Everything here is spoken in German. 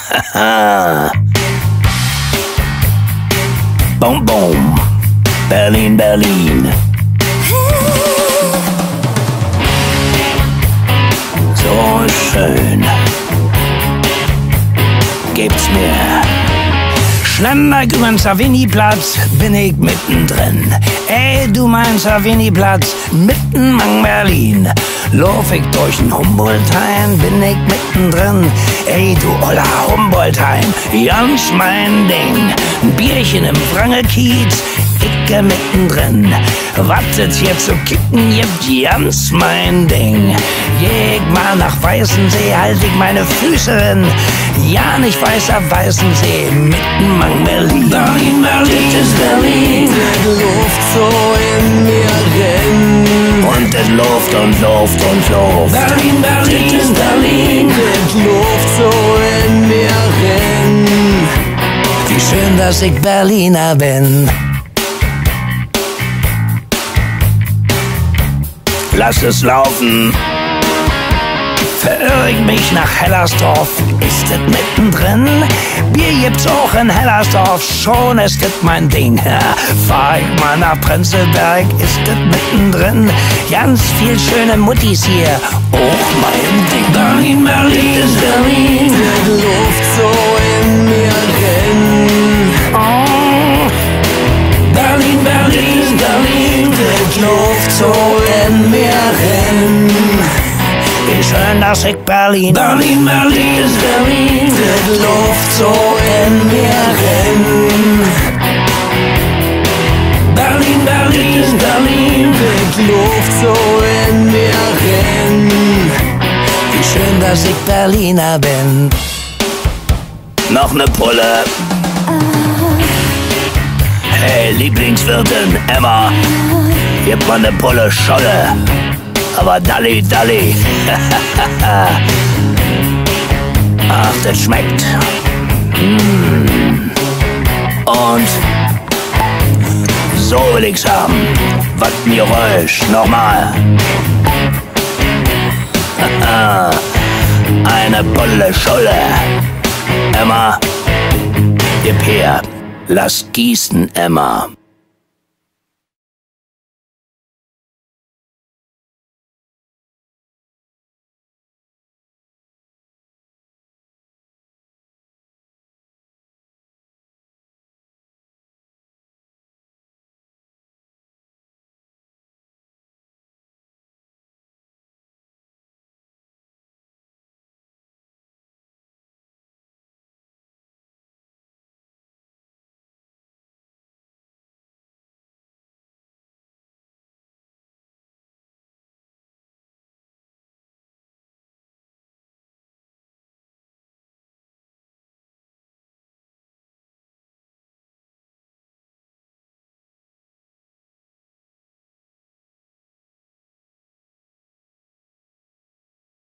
Bum, bum. Berlin, Berlin. So schön. Gibt's mir. Schlemmer übern Savigny-Platz bin ich mittendrin. Ey, du mein Savigny-Platz, mitten in Berlin. Lauf ich durch den Humboldt-Hain, bin ich mittendrin. Ey, du oller Humboldt-Hain, ganz mein Ding. Ein Bierchen im Wrangelkiez, ich mittendrin. Was es jetzt zu kicken gibt, ganz mein Ding. Jeg mal nach Weißensee, halt ich meine Füße hin. Ja, nicht weißer Weißensee, mitten in Berlin. Berlin, Berlin, das ist Berlin. Die Luft so in mir drin. Und es Luft und Luft und Luft. Berlin, Berlin, das ist Berlin. Die Luft so in mir drin. Wie schön, dass ich Berliner bin. Lass es laufen. Verirr ich mich nach Hellersdorf, ist es mittendrin? Bier gibt's auch in Hellersdorf, schon ist es mein Ding. Fahr ich mal nach Prenzlberg, ist es mittendrin? Ganz viel schöne Muttis hier, auch mein Ding. Berlin, Berlin, das ist Berlin. Die Luft so in mir drin. Oh. Berlin, Berlin, Berlin. Die Luft so in mir drin. Wie schön, dass ich Berlin. Berlin, Berlin, ist Berlin. Die Luft so in mir drin. Berlin, Berlin, ist Berlin. Die Luft so in mir drin. Wie schön, dass ich Berliner bin. Noch ne Pulle. Hey, Lieblingswirtin Emma, gib mal ne Pulle Scholle. Aber Dalli, Dalli. Ach, das schmeckt. Und so will ich's haben. Was mir Geräusch. Nochmal. Eine Pulle Scholle. Emma, gib her. Lass gießen, Emma.